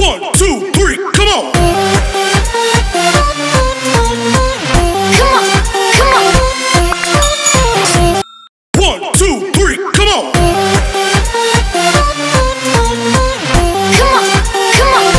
1, 2, 3, come on! Come on, come on! 1, 2, 3, come on! Come on, come on!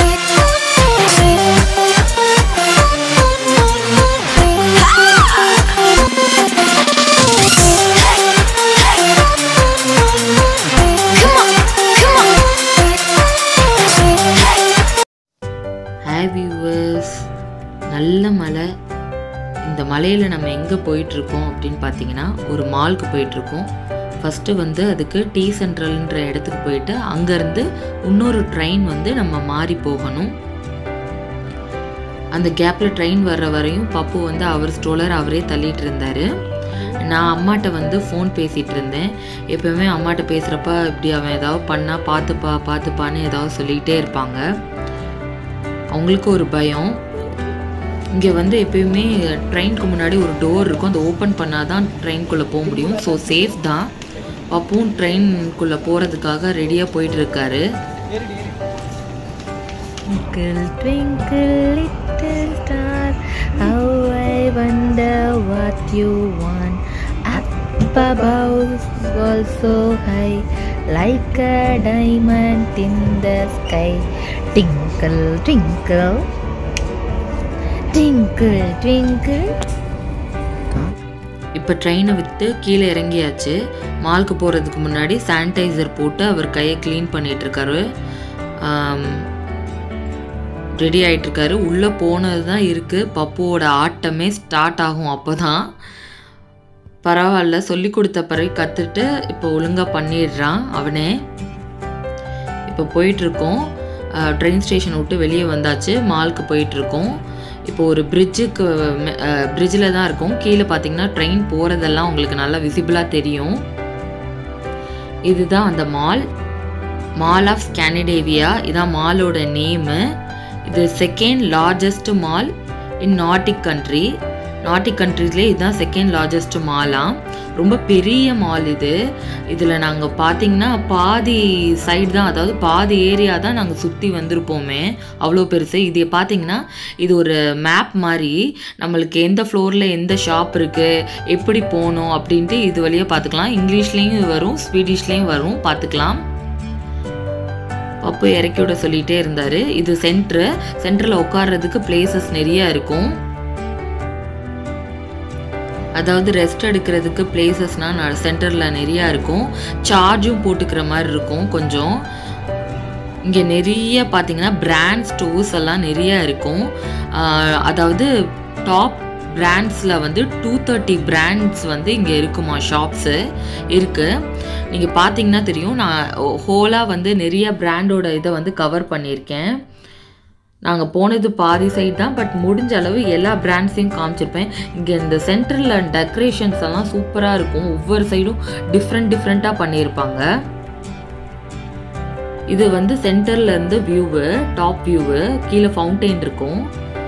Hi viewers, நல்ல மலை. இந்த மலையில் நம்ம எங்கே போயிட்டுருக்கோம் அப்படின்னு பார்த்தீங்கன்னா ஒரு மாலுக்கு போயிட்டுருக்கோம். ஃபஸ்ட்டு வந்து அதுக்கு டீ சென்ட்ரல்ன்ற இடத்துக்கு போயிட்டு அங்கேருந்து இன்னொரு ட்ரெயின் வந்து நம்ம மாறி போகணும். அந்த கேப்பில் ட்ரெயின் வர்ற வரையும் பப்பு வந்து அவர் ஸ்ட்ரோலர் அவரே தள்ளிட்டு இருந்தார். நான் அம்மாட்ட வந்து ஃபோன் பேசிகிட்டு இருந்தேன். எப்போவுமே அம்மாட்ட பேசுகிறப்ப இப்படி அவன் ஏதாவது பண்ணால் பார்த்துப்பான்னு ஏதாவது சொல்லிகிட்டே இருப்பாங்க. அவங்களுக்கு ஒரு பயம். இங்கே வந்து எப்பயுமே ட்ரெயினுக்கு முன்னாடி ஒரு டோர் இருக்கும், அந்த ஓப்பன் பண்ணால் தான் ட்ரெயின்குள்ளே போக முடியும். ஸோ சேஃப் தான். அப்பவும் ட்ரெயின்குள்ளே போகிறதுக்காக ரெடியாக போயிட்டுருக்காரு. Twinkle, twinkle, little star, how I wonder what you want. Up above, all so high, like a diamond in the sky. Twinkle, twinkle, twinkle, twinkle. இப்போ ட்ரெயினை விட்டு கீழே இறங்கியாச்சு. மாலுக்கு போகிறதுக்கு முன்னாடி சானிடைசர் போட்டு அவர் கையை க்ளீன் பண்ணிகிட்ருக்காரு. ரெடி ஆகிட்டுருக்காரு. உள்ளே போனது தான் இருக்குது. பப்புவோட ஆட்டமே ஸ்டார்ட் ஆகும். அப்போ தான் பரவாயில்ல, சொல்லி கொடுத்த பிறகு கற்றுட்டு இப்போ ஒழுங்காக பண்ணிடுறான் அவனே. இப்போ போயிட்டுருக்கோம். ட்ரெயின் ஸ்டேஷன் விட்டு வெளியே வந்தாச்சு. மாலுக்கு போயிட்டுருக்கோம். இப்போ ஒரு பிரிட்ஜில் தான் இருக்கும். கீழே பார்த்தீங்கன்னா ட்ரெயின் போகிறதெல்லாம் உங்களுக்கு நல்லா விசிபிளாக தெரியும். இதுதான் அந்த மால் ஆஃப் ஸ்காண்டினேவியா. இதான் மாலோட நேமு. இது second largest mall in Nordic country. Nordic கண்ட்ரிஸ்லேயே இதுதான் செகண்ட் லார்ஜஸ்ட் மாலாம். ரொம்ப பெரிய மால் இது. இதில் நாங்கள் பார்த்தீங்கன்னா பாதி சைடு தான், அதாவது பாதி ஏரியா தான் நாங்கள் சுற்றி வந்திருப்போமே, அவ்வளோ பெருசு. இது பார்த்தீங்கன்னா இது ஒரு மேப் மாதிரி. நம்மளுக்கு எந்த ஃப்ளோரில் எந்த ஷாப் இருக்குது, எப்படி போகணும் அப்படின்ட்டு இது வழியாக பார்த்துக்கலாம். இங்கிலீஷ்லேயும் வரும், ஸ்வீடிஷ்லேயும் வரும், பார்த்துக்கலாம். பப்பு இறக்கி விட சொல்லிகிட்டே இருந்தார். இது சென்டரில் உட்கார்றதுக்கு பிளேசஸ் நிறையா இருக்கும். அதாவது ரெஸ்ட் எடுக்கிறதுக்கு பிளேசஸ்னால் சென்டரில் நிறையா இருக்கும். சார்ஜும் போட்டுக்கிற மாதிரி இருக்கும் கொஞ்சம். இங்கே நிறைய பார்த்தீங்கன்னா பிராண்ட் ஸ்டோர்ஸ் எல்லாம் நிறையா இருக்கும். அதாவது டாப் பிராண்ட்ஸில் வந்து 230 பிராண்ட்ஸ் வந்து இங்கே இருக்குமா, ஷாப்ஸு இருக்குது. நீங்கள் பார்த்தீங்கன்னா தெரியும். நான் ஹோலாக வந்து நிறைய பிராண்டோட இதை வந்து கவர் பண்ணியிருக்கேன். நாங்கள் போனது பாதி சைடு தான், பட் முடிஞ்ச அளவு எல்லா பிராண்ட்ஸையும் காமிச்சிருப்பேன். இங்கே இந்த சென்டரில் டெக்கரேஷன்ஸ் எல்லாம் சூப்பராக இருக்கும். ஒவ்வொரு சைடும் டிஃப்ரெண்ட்டாக பண்ணியிருப்பாங்க. இது வந்து சென்டர்லேருந்து வியூவு, டாப் வியூவு. கீழே ஃபவுண்டெயின் இருக்கும்.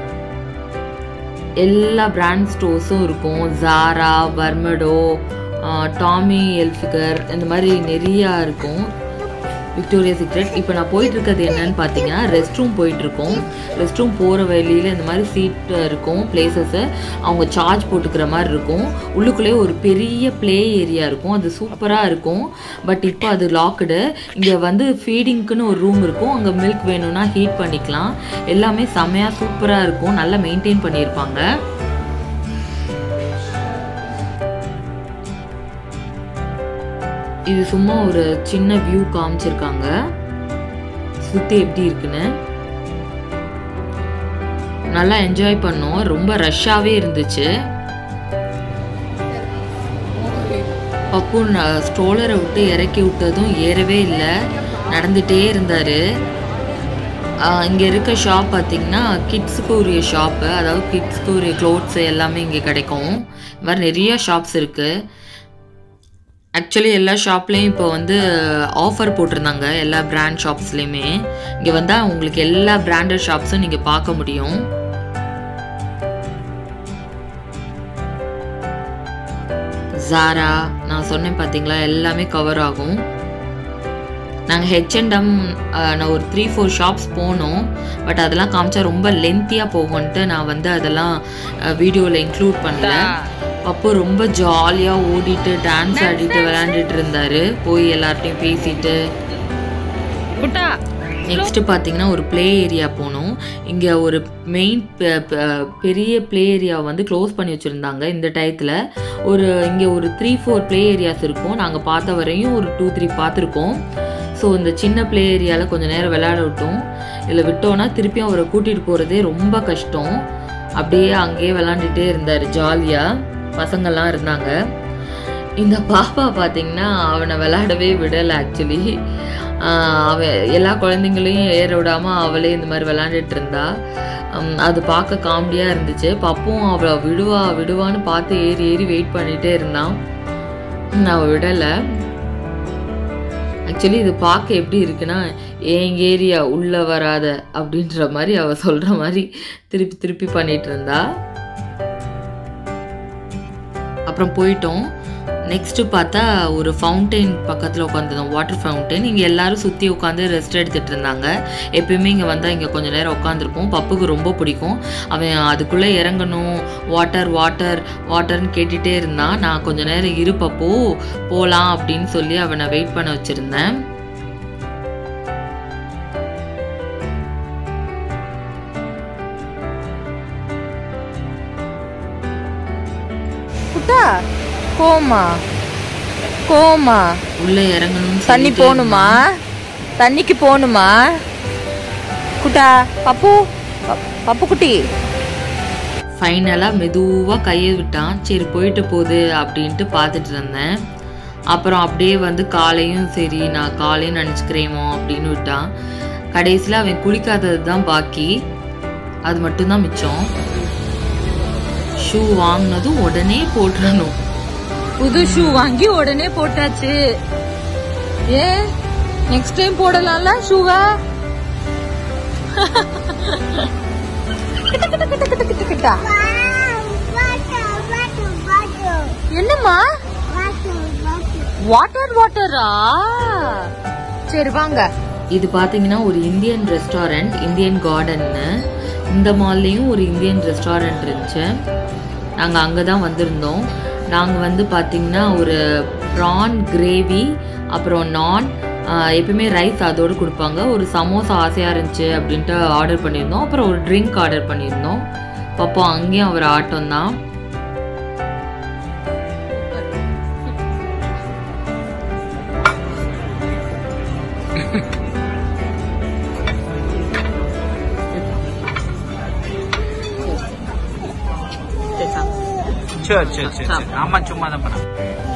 எல்லா பிராண்ட் ஸ்டோர்ஸும் இருக்கும். ஜாரா, வர்மடோ, டாமி எல்ஃபிகர், இந்த மாதிரி நிறையா இருக்கும். Victoria Secret. இப்போ நான் போயிட்டுருக்கிறது என்னன்னு பார்த்தீங்கன்னா ரெஸ்ட் ரூம் போயிட்டுருக்கோம். ரெஸ்ட் ரூம் போகிற வழியில் இந்த மாதிரி சீட் இருக்கும், பிளேசஸ்ஸு அவங்க சார்ஜ் போட்டுக்கிற மாதிரி இருக்கும். உள்ளுக்குள்ளேயே ஒரு பெரிய ப்ளே ஏரியா இருக்கும். அது சூப்பராக இருக்கும். பட் இப்போ அது லாக்டு. இங்கே வந்து ஃபீடிங்க்குன்னு ஒரு ரூம் இருக்கும். அங்கே மில்க் வேணும்னா ஹீட் பண்ணிக்கலாம். எல்லாமே செம்மையாக சூப்பராக இருக்கும். நல்லா மெயின்டைன் பண்ணியிருப்பாங்க. இது சும்மா ஒரு சின்ன வியூ காமிச்சிருக்காங்க, சுற்றி எப்படி இருக்குன்னு. நல்லா என்ஜாய் பண்ணோம். ரொம்ப ரஷ்ஷாகவே இருந்துச்சு. பப்பு ஸ்ட்ரோலரை விட்டு இறக்கி விட்டதும் ஏறவே இல்லை, நடந்துகிட்டே இருந்தார். இங்கே இருக்க ஷாப் பார்த்திங்கன்னா கிட்ஸுக்கு உரிய ஷாப்பு, அதாவது கிட்ஸுக்கு உரிய க்ளோத்ஸு எல்லாமே இங்கே கிடைக்கும். இது மாதிரி நிறைய ஷாப்ஸ் இருக்குது. ஆக்சுவலி எல்லா ஷாப்லேயும் இப்போ வந்து ஆஃபர் போட்டிருந்தாங்க, எல்லா பிராண்ட் ஷாப்ஸ்லேயுமே. இங்கே வந்தால் உங்களுக்கு எல்லா பிராண்டட் ஷாப்ஸும் நீங்கள் பார்க்க முடியும். ஜாரா நான் சொன்னேன் பார்த்தீங்களா, எல்லாமே கவர் ஆகும். நாங்கள் H&M நான் ஒரு 3-4 ஷாப்ஸ் போனோம். பட் அதெல்லாம் காமிச்சா ரொம்ப லென்த்தியாக போகும்ன்ட்டு நான் வந்து அதெல்லாம் வீடியோவில் இன்க்ளூட் பண்ணல. அப்போ ரொம்ப ஜாலியாக ஓடிட்டு டான்ஸ் ஆடிட்டு விளையாண்டுட்டு இருந்தார். போய் எல்லார்ட்டையும் பேசிட்டு. நெக்ஸ்ட்டு பார்த்தீங்கன்னா ஒரு ப்ளே ஏரியா போனோம். இங்கே ஒரு மெயின் பெரிய ப்ளே ஏரியா வந்து க்ளோஸ் பண்ணி வச்சுருந்தாங்க இந்த டயத்தில். இங்கே ஒரு 3-4 ப்ளே ஏரியாஸ் இருக்கும். நாங்கள் பார்த்த வரையும் ஒரு 2-3 பார்த்துருக்கோம். ஸோ இந்த சின்ன ப்ளே ஏரியாவில் கொஞ்சம் நேரம் விளையாட விட்டோம். இதில் விட்டோன்னா திருப்பியும் அவரை கூட்டிகிட்டு போகிறதே ரொம்ப கஷ்டம். அப்படியே அங்கேயே விளாண்டுட்டே இருந்தார் ஜாலியாக. பசங்கள்லாம் இருந்தாங்க. இந்த பாப்பா பார்த்தீங்கன்னா அவனை விளையாடவே விடலை. ஆக்சுவலி அவன் எல்லா குழந்தைங்களையும் ஏற விடாமல் அவளே இந்த மாதிரி விளையாண்டுட்டு இருந்தா. அது பார்க்க காமெடியாக இருந்துச்சு. பப்பும் அவளை விடுவான்னு பார்த்து ஏறி வெயிட் பண்ணிகிட்டே இருந்தான். அவள் விடலை. ஆக்சுவலி இது பார்க்க எப்படி இருக்குன்னா, என் ஏரியா உள்ளே வராத அப்படின்ற மாதிரி அவள் சொல்கிற மாதிரி திருப்பி பண்ணிகிட்டு இருந்தா. அப்புறம் போயிட்டோம். நெக்ஸ்ட்டு பார்த்தா ஒரு ஃபவுண்டெயின் பக்கத்தில் உட்காந்துருந்தோம். Water fountain. இங்கே எல்லோரும் சுற்றி உட்காந்து ரெஸ்ட் எடுத்துகிட்டு இருந்தாங்க. எப்பயுமே இங்கே வந்தால் இங்கே கொஞ்சம் நேரம் உட்காந்துருப்போம். பப்புக்கு ரொம்ப பிடிக்கும். அவன் அதுக்குள்ளே இறங்கணும், வாட்டர்னு கேட்டுகிட்டே இருந்தான். நான் கொஞ்சம் நேரம் இருப்பப்போ போகலாம் அப்படின்னு சொல்லி அவனை வெயிட் பண்ண வச்சுருந்தேன். கோமா உள்ள இறங்கணும். தண்ணி போகணுமா? தண்ணிக்கு போகணுமா? குட்டா பப்பு குட்டி. ஃபைனலாக மெதுவாக கையை விட்டான். சரி போயிட்டு போகுது அப்படின்ட்டு பார்த்துட்டு இருந்தேன். அப்புறம் அப்படியே வந்து சரி நான் காலையும் நினச்சிக்கிறேமோ அப்படின்னு விட்டான். கடைசியில் அவன் குளிக்காதது தான் பாக்கி. அது மட்டும்தான் மிச்சம். ஷூ வாங்கினதும் உடனே போட்டுறணும். புது ஷூ வாங்கி உடனே போட்டாச்சு. நெக்ஸ்ட் டைம் போடலாம்ல ஷூவா? என்னம்மா வாட்டரா? சரி வாங்க. இது பாத்தீங்கன்னா ஒரு இந்தியன் ரெஸ்டாரண்ட், இந்தியன் கார்டன்னு. இந்த மால்லையும் ஒரு இந்தியன் ரெஸ்டாரண்ட் இருந்துச்சு. நாங்கள் அங்கே தான் வந்திருந்தோம். நாங்கள் வந்து பார்த்திங்கன்னா ஒரு ப்ரான் கிரேவி, அப்புறம் நான், எப்பயுமே ரைஸ் அதோடு கொடுப்பாங்க. ஒரு சமோசா ஆசையாக இருந்துச்சு அப்படின்ட்டு ஆர்டர் பண்ணியிருந்தோம். அப்புறம் ஒரு ட்ரிங்க் ஆர்டர் பண்ணியிருந்தோம். அப்போ அங்கேயும் அவர் ஆட்டம் தான். அம்மா சும்மா தான் பண்ண.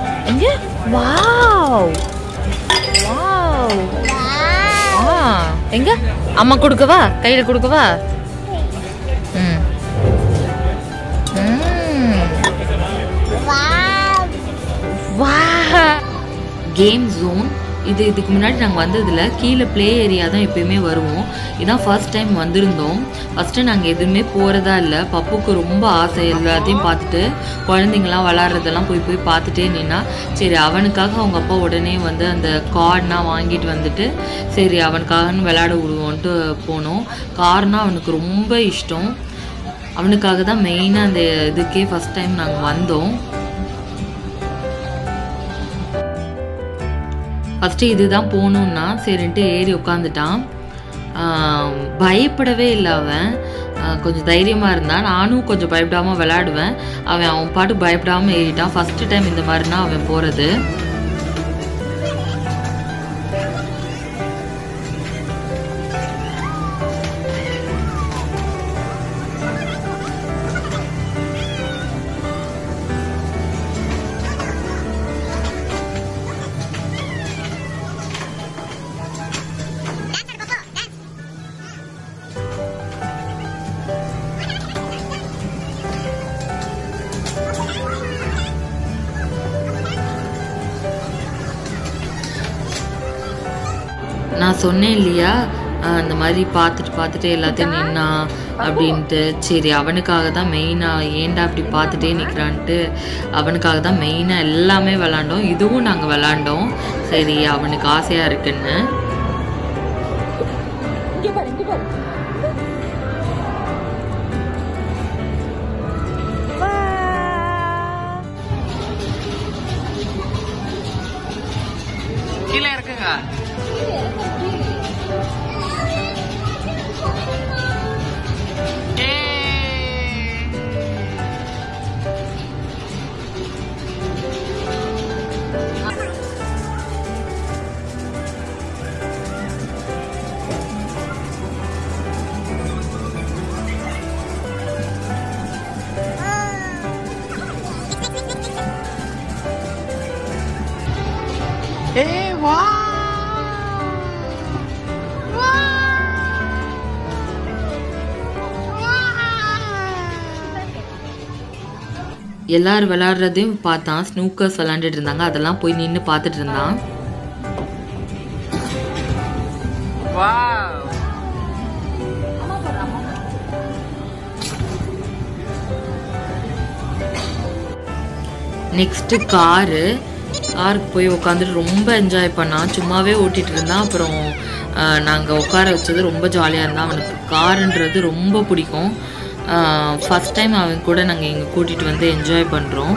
எங்க அம்மா கொடுக்கவா? கையில கொடுக்கவா? கேம் ஜோன் இது. இதுக்கு முன்னாடி நாங்கள் வந்ததில் கீழே ப்ளே ஏரியா தான் எப்பயுமே வருவோம். இதான் ஃபர்ஸ்ட் டைம் வந்திருந்தோம். ஃபஸ்ட்டு நாங்கள் எதுவுமே போகிறதா இல்லை. பப்புக்கு ரொம்ப ஆசை எல்லாத்தையும் பார்த்துட்டு, குழந்தைங்களாம் விளாட்றதெல்லாம் போய் பார்த்துட்டே நின்னா. சரி அவனுக்காக அவங்க அப்பா உடனே வந்து அந்த கார்ட்னால் வாங்கிட்டு வந்துட்டு சரி அவனுக்காகன்னு விளையாட விடுவோன்ட்டு போனோம். கார்னால் அவனுக்கு ரொம்ப இஷ்டம். அவனுக்காக தான் மெயினாக அந்த இதுக்கே ஃபஸ்ட் டைம் நாங்கள் வந்தோம். ஃபஸ்ட்டு இதுதான் போகணுன்னா சரின்ட்டு ஏறி உட்காந்துட்டான். பயப்படவே இல்லை அவன். கொஞ்சம் தைரியமாக இருந்தான். நானும் கொஞ்சம் பயப்படாமல் விளையாடுவேன். அவன் பாட்டு பயப்படாமல் ஏறிட்டான். ஃபஸ்ட்டு டைம் இந்த மாதிரினா அவன் போகிறது. நான் சொன்னேன் இல்லையா, அந்த மாதிரி பார்த்துட்டு எல்லாத்தையும் நின்னா அப்படின்ட்டு. சரி அவனுக்காக தான் மெயினாக ஏன்டா அப்படி பார்த்துட்டே நிற்கிறான்ட்டு அவனுக்காக தான் மெயினாக எல்லாமே விளாண்டோம். இதுவும் நாங்கள் விளாண்டோம். சரி அவனுக்கு ஆசையாக இருக்குன்னு. கீழே இருக்குங்க. எல்லாரும் விளையாடுறதையும் பார்த்தான். ஸ்னூக்கர்ஸ் விளையாண்டுட்டு இருந்தாங்க, அதெல்லாம் போய் நின்று பார்த்துட்டு இருந்தான். நெக்ஸ்ட் காருக்கு போய் உட்காந்துட்டு ரொம்ப என்ஜாய் பண்ணான். சும்மாவே ஓட்டிட்டு இருந்தான். அப்புறம் நாங்கள் உட்கார வச்சது ரொம்ப ஜாலியாக இருந்தான். அவனுக்கு காருன்றது ரொம்ப பிடிக்கும். ஃபர்ஸ்ட் டைம் அவன் கூட நாங்கள் இங்கே கூட்டிகிட்டு வந்து என்ஜாய் பண்ணுறோம்.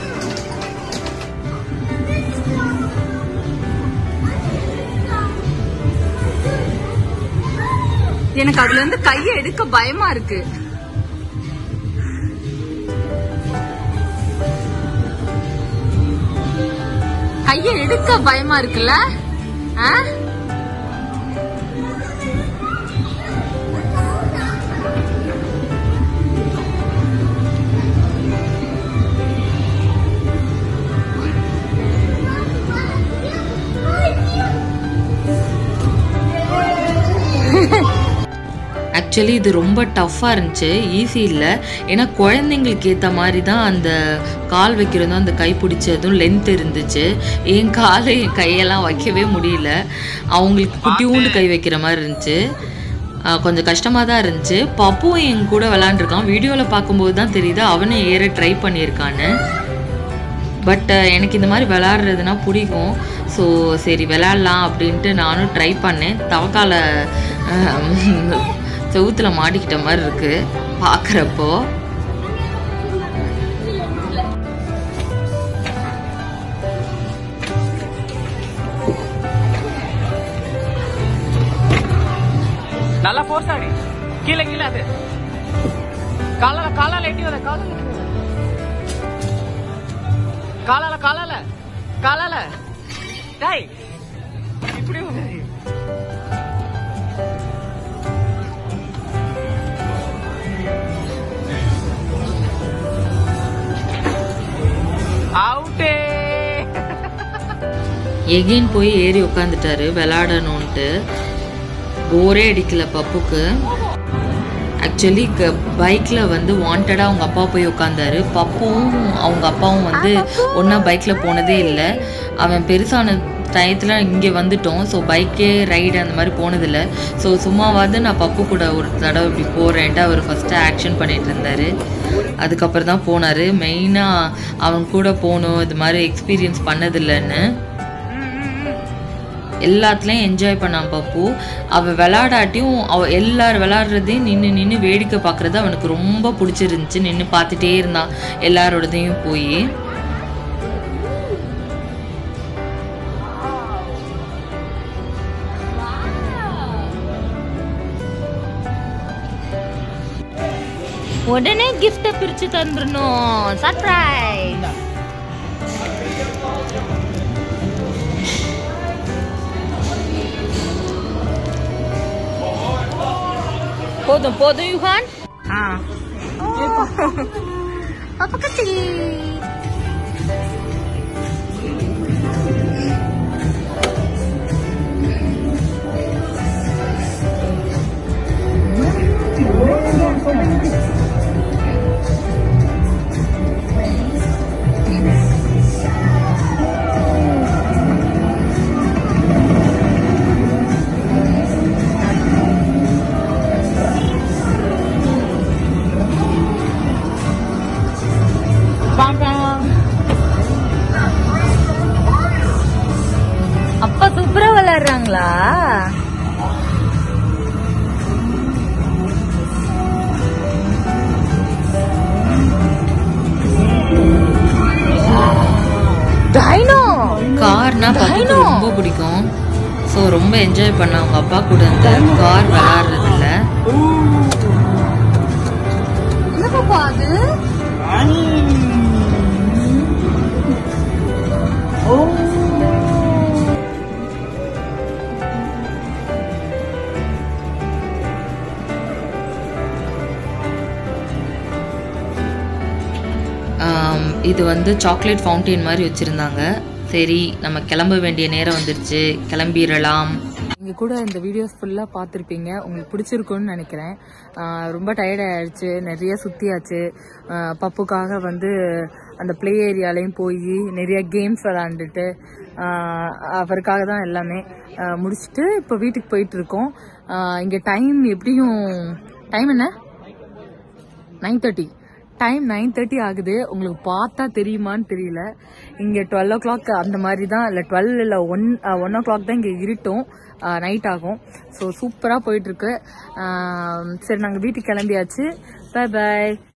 எனக்கு அதுல இருந்து கையை எடுக்க பயமா இருக்கு. கையை எடுக்க பயமா இருக்குல்ல? ஆக்சுவலி இது ரொம்ப டஃப்பாக இருந்துச்சு, ஈஸி இல்லை. ஏன்னா குழந்தைங்களுக்கு ஏற்ற மாதிரி தான் அந்த கால் வைக்கிறதும் அந்த கை பிடிச்சதும் லென்த் இருந்துச்சு. என் காலை என் கையெல்லாம் வைக்கவே முடியல. அவங்களுக்கு குட்டியூண்டு கை வைக்கிற மாதிரி இருந்துச்சு. கொஞ்சம் கஷ்டமாக தான் இருந்துச்சு. பப்புவும் என் கூட விளாண்டுருக்கான். வீடியோவில் பார்க்கும்போது தான் தெரியுது அவனே ஏற ட்ரை பண்ணியிருக்கான்னு. பட் எனக்கு இந்த மாதிரி விளாட்றதுனா பிடிக்கும். ஸோ சரி விளாட்லாம் அப்படின்ட்டு நானும் ட்ரை பண்ணேன். தவக்கால செவுத்தில் மாட்டிக்கிட்ட மாதிரி இருக்கு பார்க்குறப்போ. நல்லா ஃபோர்ஸ் ஆடி கீழே கீழே அது காலால எட்டி வர காலால டேய் இப்படி அவுட்டே. எகெயின் போய் ஏறி உட்காந்துட்டாரு விளையாடணுன்ட்டு. போரே அடிக்கல பப்புக்கு. ஆக்சுவலி பைக்கில் வந்து வாண்டடாக அவங்க அப்பா போய் உட்காந்தாரு. பப்புவும் அவங்க அப்பாவும் வந்து ஒன்றா பைக்கில் போனதே இல்லை. அவன் பெருசான டயத்தில் இங்கே வந்துட்டோம். ஸோ பைக்கே ரைடு அந்த மாதிரி போனதில்லை. ஸோ சும்மாவாவது நான் பப்பு கூட ஒரு தடவை இப்படி போகிறேன்ட்டு அவர் ஃபஸ்ட்டு ஆக்ஷன் பண்ணிகிட்டு இருந்தார். அதுக்கப்புறம் தான் போனார். மெயினாக அவன் கூட போகணும், இது மாதிரி எக்ஸ்பீரியன்ஸ் பண்ணதில்லைன்னு. எல்லாத்துலேயும் என்ஜாய் பண்ணான் பப்பு. அவள் விளையாடாட்டியும் எல்லாரும் விளையாடுறதையும் நின்று வேடிக்கை பார்க்குறது அவனுக்கு ரொம்ப பிடிச்சிருந்துச்சு. நின்று பார்த்துட்டே இருந்தான் எல்லாரோடதையும் போய். உடனே கிஃப்ட்டை பிரிச்சு தந்துடணும். சர்ப்ரைஸ். போதும் யுகான். அப்ப கச்சி ரொம்ப என்ஜாய் பண்ண அவங்க அப்பா கூட இந்த கார் விளையாடுறதுல. இது வந்து சாக்லேட் ஃபவுண்டைன் மாதிரி வச்சுருந்தாங்க. சரி, நம்ம கிளம்ப வேண்டிய நேரம் வந்துருச்சு, கிளம்பிடலாம். இங்கே கூட இந்த வீடியோஸ் ஃபுல்லாக பார்த்துருப்பீங்க, உங்களுக்கு பிடிச்சிருக்குன்னு நினைக்கிறேன். ரொம்ப டயர்ட் ஆயிடுச்சு, நிறைய சுற்றியாச்சு. பப்புக்காக வந்து அந்த ப்ளே ஏரியாலையும் போய் நிறைய கேம்ஸ் விளாண்டுட்டு அவருக்காக தான் எல்லாமே முடிச்சுட்டு இப்போ வீட்டுக்கு போயிட்டுருக்கோம். இங்கே டைம் எப்படியும் டைம் என்ன 9:30. டைம் 9:30 ஆகுது. உங்களுக்கு பார்த்தா தெரியுமான்னு தெரியல. இங்கே 12 o'clock அந்த மாதிரி தான், இல்லை 12 இல்லை 1 o'clock தான் இங்கே இருட்டும், நைட் ஆகும். ஸோ சூப்பராக போயிட்டுருக்கு. சரி, நாங்கள் வீட்டுக்கு கிளம்பியாச்சு. பை பாய்.